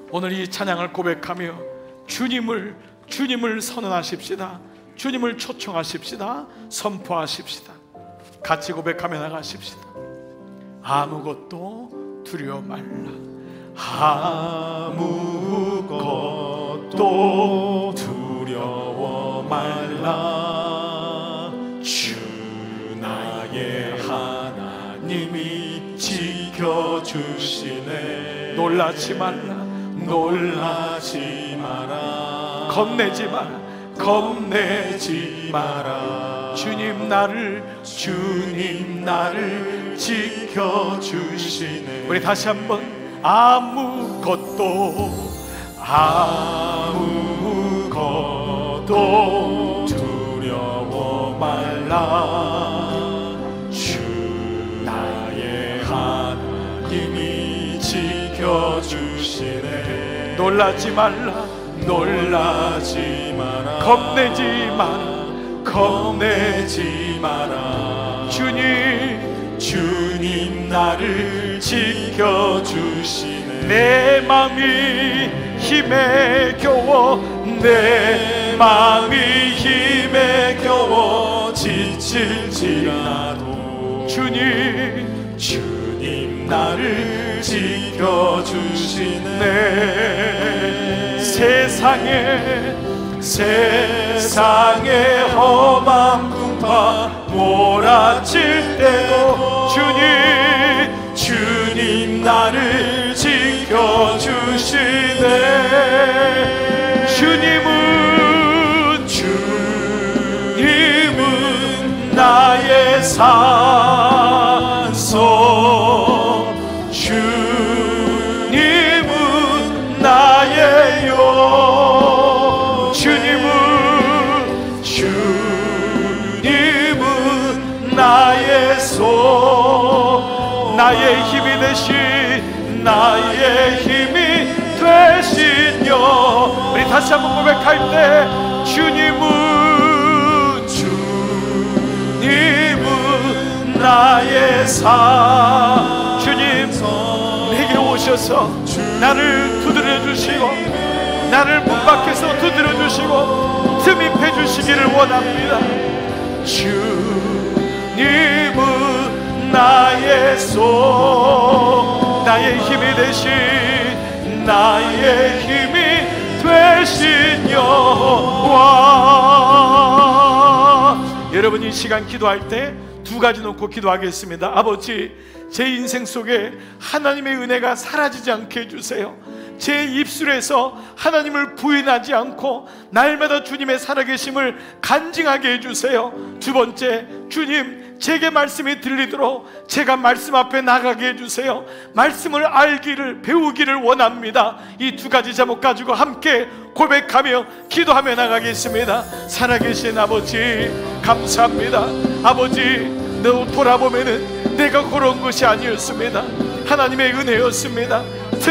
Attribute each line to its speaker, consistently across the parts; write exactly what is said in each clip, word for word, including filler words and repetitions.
Speaker 1: 오늘 이 찬양을 고백하며 주님을 주님을 선언하십시다. 주님을 초청하십시다. 선포하십시다. 같이 고백하며 나가십시다. 아무것도 두려워 말라. 아무것도 두려워 말라. 주 나의 하나님이 지켜주시네. 놀라지 말라. 놀라지 마라. 겁내지 마라. 겁내지 마라. 주님 나를 주님 나를 지켜주시네. 우리 다시 한번 아무것도 아무것도 두려워 말라. 주 나의 하나님이 지켜주시네. 놀라지 말라. 놀라지 마라. 겁내지 마라. 겁내지 마라. 주님 주님 나를 지켜주시네. 내 마음이 힘에 겨워 내 마음이 힘에 겨워 지칠지라도 주님 주님 나를 지켜주시네. 세상에 세상에 험한 풍파 몰아칠 때도 주님 주님 나를 지켜주시네. 주님은 주님은 나의 산소 주님은 나의 영 주님은 주님은 나의 손 나의 힘이 되신 나의 힘이 되신 여. 우리 다시 한번 고백할 때 주님은 주님은 나의 산. 주님 내게 오셔서 나를 두드려 주시고 나를 문 밖에서 두드려 주시고 틈입해 주시기를 원합니다. 주님은 나의 손 나의 힘이 되신 나의 힘이 되신 여호와. 여러분 이 시간 기도할 때 두 가지 놓고 기도하겠습니다. 아버지 제 인생 속에 하나님의 은혜가 사라지지 않게 해주세요. 제 입술에서 하나님을 부인하지 않고 날마다 주님의 살아계심을 간증하게 해주세요. 두 번째, 주님 제게 말씀이 들리도록 제가 말씀 앞에 나가게 해주세요. 말씀을 알기를 배우기를 원합니다. 이 두 가지 제목 가지고 함께 고백하며 기도하며 나가겠습니다. 살아계신 아버지 감사합니다. 아버지 너 돌아보면은 내가 걸어온 것이 아니었습니다. 하나님의 은혜였습니다.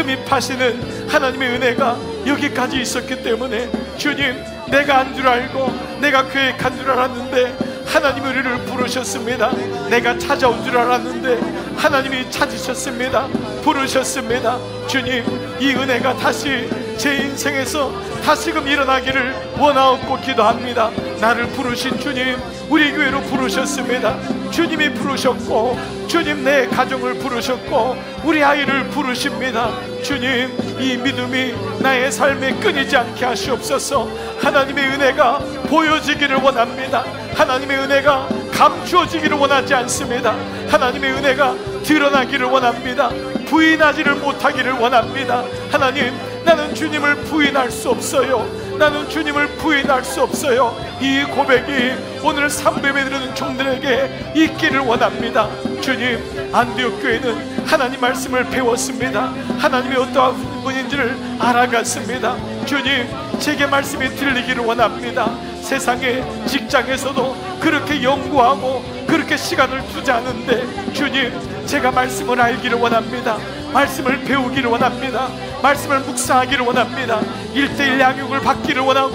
Speaker 1: 틈입하시는 하나님의 은혜가 여기까지 있었기 때문에 주님 내가 안 줄 알고 내가 계획한 줄 알았는데 하나님이 우리를 부르셨습니다. 내가 찾아온 줄 알았는데 하나님이 찾으셨습니다. 부르셨습니다. 주님 이 은혜가 다시 제 인생에서 다시금 일어나기를 원하옵고 기도합니다. 나를 부르신 주님 우리 교회로 부르셨습니다. 주님이 부르셨고 주님 내 가정을 부르셨고 우리 아이를 부르십니다. 주님 이 믿음이 나의 삶에 끊이지 않게 하시옵소서. 하나님의 은혜가 보여지기를 원합니다. 하나님의 은혜가 감추어지기를 원하지 않습니다. 하나님의 은혜가 드러나기를 원합니다. 부인하지를 못하기를 원합니다. 하나님 나는 주님을 부인할 수 없어요. 나는 주님을 부인할 수 없어요. 이 고백이 오늘 삼배에 드리는 종들에게 있기를 원합니다. 주님 안디옥 교회는 하나님 말씀을 배웠습니다. 하나님이 어떠한 분인지를 알아갔습니다. 주님 제게 말씀이 들리기를 원합니다. 세상의 직장에서도 그렇게 연구하고 그렇게 시간을 투자하는데 주님 제가 말씀을 알기를 원합니다. 말씀을 배우기를 원합니다. 말씀을 묵상하기를 원합니다. 일대일 양육을 받기를 원하고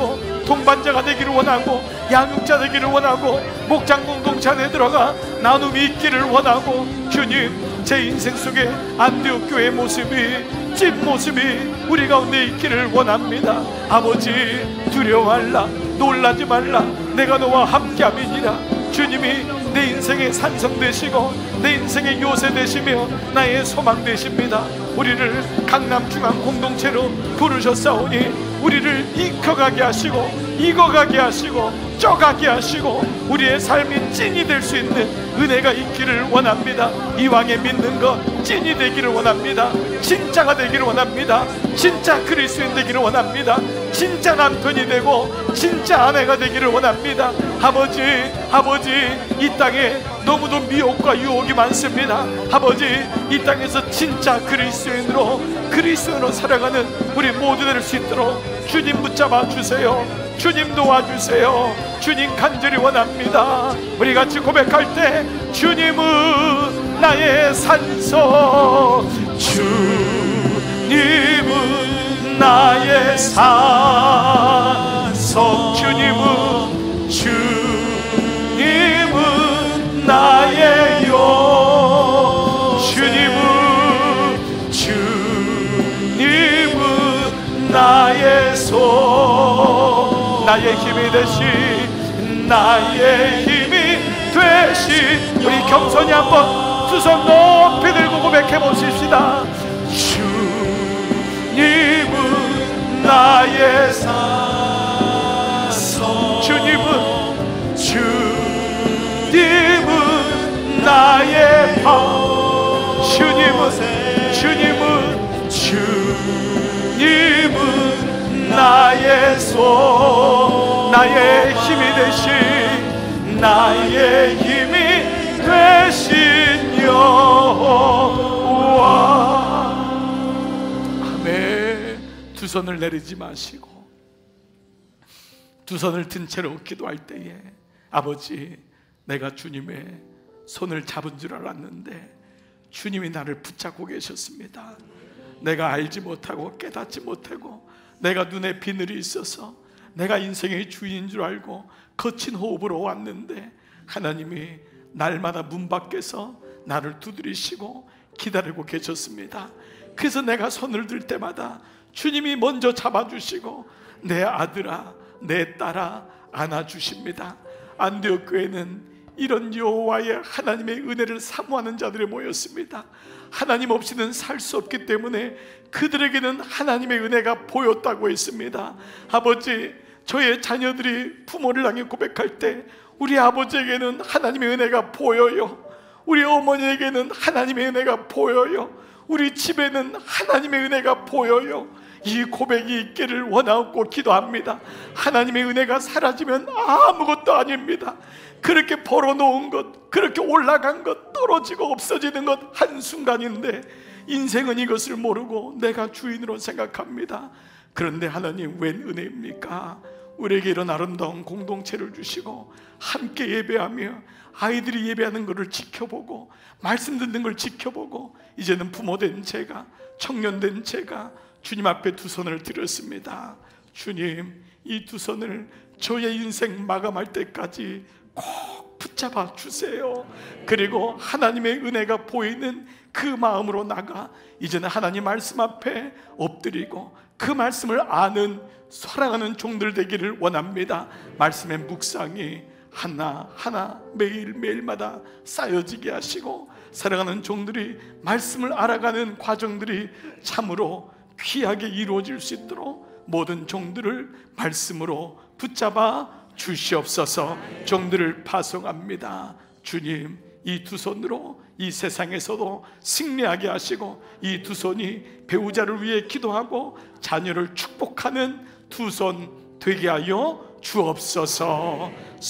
Speaker 1: 동반자가 되기를 원하고 양육자 되기를 원하고 목장 공동체 안에 들어가 나눔이 있기를 원하고, 주님 제 인생 속에 안디옥 교회의 모습이, 찐 모습이 우리 가운데 있기를 원합니다. 아버지 두려워 말라, 놀라지 말라, 내가 너와 함께함이니라. 주님이 내 인생의 산성 되시고 내 인생의 요새 되시며 나의 소망 되십니다. 우리를 강남중앙 공동체로 부르셨사오니 우리를 익혀가게 하시고 익어가게 하시고 쪄가게 하시고 우리의 삶이 찐이 될 수 있는 은혜가 있기를 원합니다. 이왕에 믿는 것 찐이 되기를 원합니다. 진짜가 되기를 원합니다. 진짜 그리스도인 되기를 원합니다. 진짜 남편이 되고 진짜 아내가 되기를 원합니다. 아버지 아버지 이 땅에 너무도 미혹과 유혹이 많습니다. 아버지 이 땅에서 진짜 그리스도인으로 그리스도인으로 살아가는 우리 모두 될 수 있도록 주님 붙잡아 주세요. 주님 도와주세요. 주님 간절히 원합니다. 우리 같이 고백할 때 주님은 나의 산소, 주님은 나의 산소, 주님은 주님은 나의 요, 주님은 주님은 나의 소, 나의 힘이 되신 나의 힘이 되신. 우리 겸손히 한번 두 손 높이 들고 고백해 보십시다. 주님은 나의 산소, 주님은 주님은 나의 방, 주님은 주님은 주님은 나의 소, 나의 힘이 되신 나의 힘이 되신 여호와. 아멘. 두 손을 내리지 마시고 두 손을 든 채로 기도할 때에 아버지 내가 주님의 손을 잡은 줄 알았는데 주님이 나를 붙잡고 계셨습니다. 내가 알지 못하고 깨닫지 못하고 내가 눈에 비늘이 있어서 내가 인생의 주인인 줄 알고 거친 호흡으로 왔는데 하나님이 날마다 문 밖에서 나를 두드리시고 기다리고 계셨습니다. 그래서 내가 손을 들 때마다 주님이 먼저 잡아주시고 내 아들아 내 딸아 안아주십니다. 안디옥 교회는 이런 여호와의 하나님의 은혜를 사모하는 자들이 모였습니다. 하나님 없이는 살 수 없기 때문에 그들에게는 하나님의 은혜가 보였다고 했습니다. 아버지 저의 자녀들이 부모를 향해 고백할 때 우리 아버지에게는 하나님의 은혜가 보여요. 우리 어머니에게는 하나님의 은혜가 보여요. 우리 집에는 하나님의 은혜가 보여요. 이 고백이 있기를 원하고 기도합니다. 하나님의 은혜가 사라지면 아무것도 아닙니다. 그렇게 벌어놓은 것, 그렇게 올라간 것, 떨어지고 없어지는 것 한순간인데 인생은 이것을 모르고 내가 주인으로 생각합니다. 그런데 하나님 웬 은혜입니까? 우리에게 이런 아름다운 공동체를 주시고 함께 예배하며 아이들이 예배하는 것을 지켜보고 말씀 듣는 걸 지켜보고 이제는 부모된 제가, 청년된 제가 주님 앞에 두 손을 들었습니다. 주님, 이 두 손을 저의 인생 마감할 때까지 꼭 붙잡아 주세요. 그리고 하나님의 은혜가 보이는 그 마음으로 나가 이제는 하나님 말씀 앞에 엎드리고 그 말씀을 아는 사랑하는 종들 되기를 원합니다. 말씀의 묵상이 하나하나 매일매일마다 쌓여지게 하시고 사랑하는 종들이 말씀을 알아가는 과정들이 참으로 귀하게 이루어질 수 있도록 모든 종들을 말씀으로 붙잡아 주시옵소서. 종들을 파송합니다. 주님, 이 두 손으로 이 세상에서도 승리하게 하시고 이 두 손이 배우자를 위해 기도하고 자녀를 축복하는 두 손 되게 하여 주옵소서.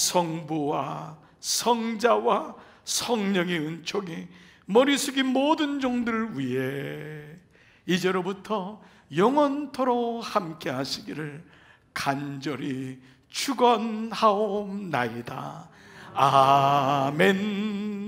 Speaker 1: 성부와 성자와 성령의 은총이 머리 숙인 모든 종들을 위해 이제로부터 영원토록 함께 하시기를 간절히 축원하옵나이다. 아멘.